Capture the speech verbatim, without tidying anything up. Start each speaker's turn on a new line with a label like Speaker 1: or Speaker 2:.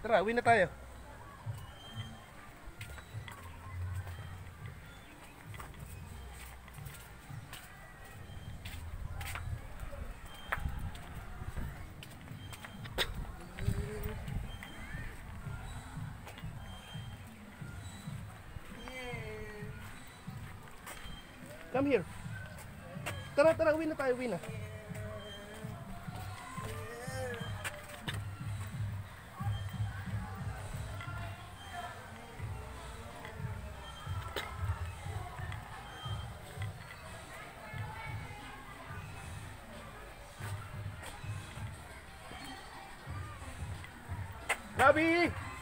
Speaker 1: Tara, uwi na tayo. Come here. Tara, tara, uwi na tayo, uwi na. Gabi!